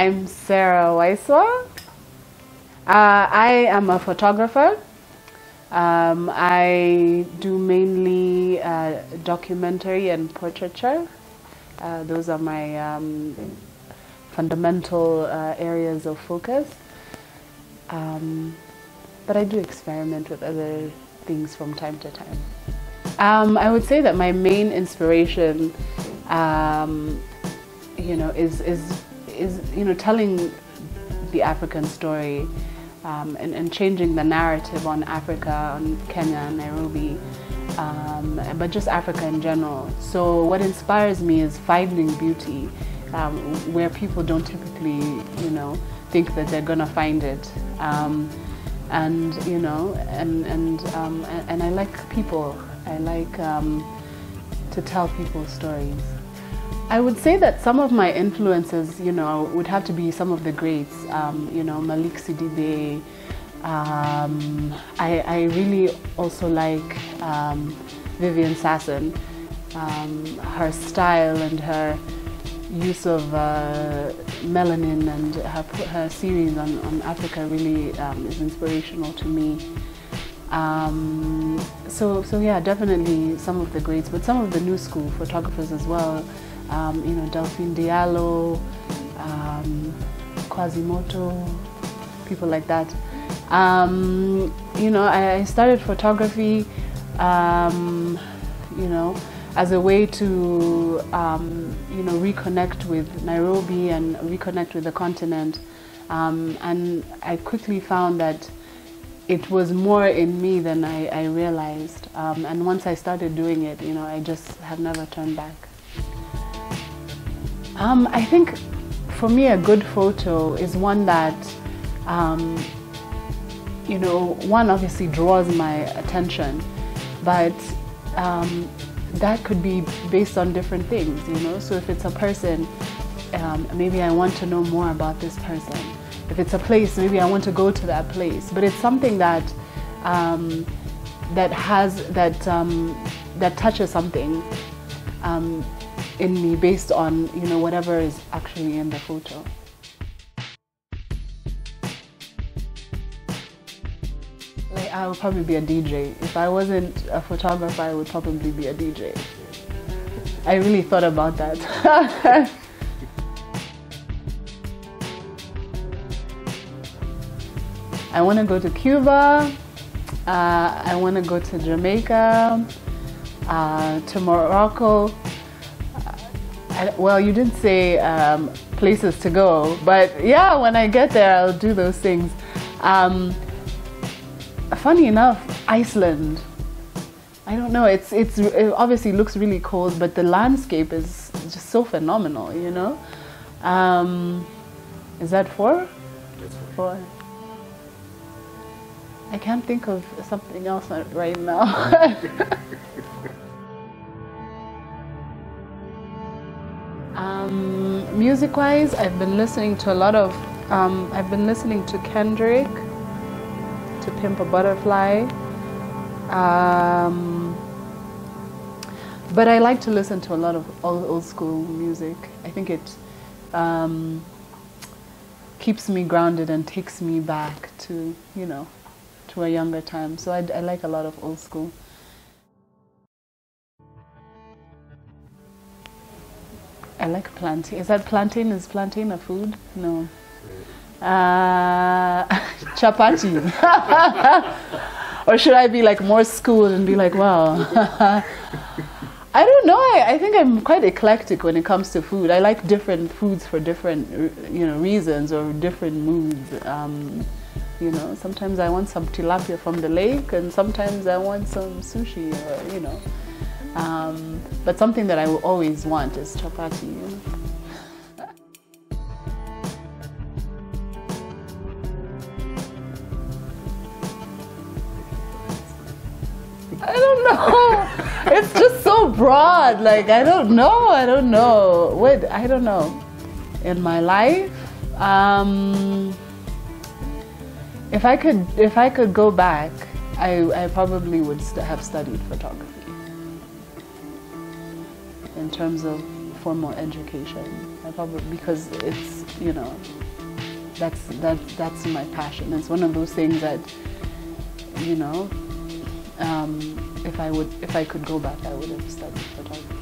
I'm Sarah Waiswa. I am a photographer. I do mainly documentary and portraiture. Those are my fundamental areas of focus. But I do experiment with other things from time to time. I would say that my main inspiration, is telling the African story and changing the narrative on Africa, on Kenya, Nairobi, but just Africa in general. So what inspires me is finding beauty where people don't typically, think that they're gonna find it. And I like people. I like to tell people's stories. I would say that some of my influences, would have to be some of the greats, Malik Sidibe. I really also like Viviane Sassen. Her style and her use of melanin and her series on Africa really is inspirational to me. So yeah, definitely some of the greats, but some of the new school photographers as well. Delphine Diallo, Quasimoto, people like that. I started photography, as a way to, reconnect with Nairobi and reconnect with the continent. And I quickly found that it was more in me than I realized. And once I started doing it, I just have never turned back. I think for me a good photo is one that, one obviously draws my attention, but that could be based on different things, So if it's a person, maybe I want to know more about this person. If it's a place, maybe I want to go to that place. But it's something that that touches something in me based on whatever is actually in the photo. I would probably be a DJ. If I wasn't a photographer, I would probably be a DJ. I really thought about that. I want to go to Cuba. I want to go to Jamaica, to Morocco. Well, you didn't say places to go, but yeah, when I get there, I'll do those things. Funny enough, Iceland. I don't know. It obviously looks really cold, but the landscape is just so phenomenal. Is that 4? That's 4. I can't think of something else right now. Music-wise, I've been listening to a lot of. I've been listening to Kendrick, to Pimp a Butterfly. But I like to listen to a lot of old school music. I think it keeps me grounded and takes me back to, to a younger time. So I like a lot of old school. I like plantain. Is that plantain? Is plantain a food? No. Chapati. Or should I be like more schooled and be like, wow. I don't know. I think I'm quite eclectic when it comes to food. I like different foods for different, reasons or different moods. Sometimes I want some tilapia from the lake, and sometimes I want some sushi, or but something that I will always want is chapati. I don't know. It's just so broad. Like I don't know. I don't know. In my life, if I could go back, I probably would have studied photography. In terms of formal education. I probably, because it's, you know, that's my passion. It's one of those things that, you know, if I could go back, I would have studied photography.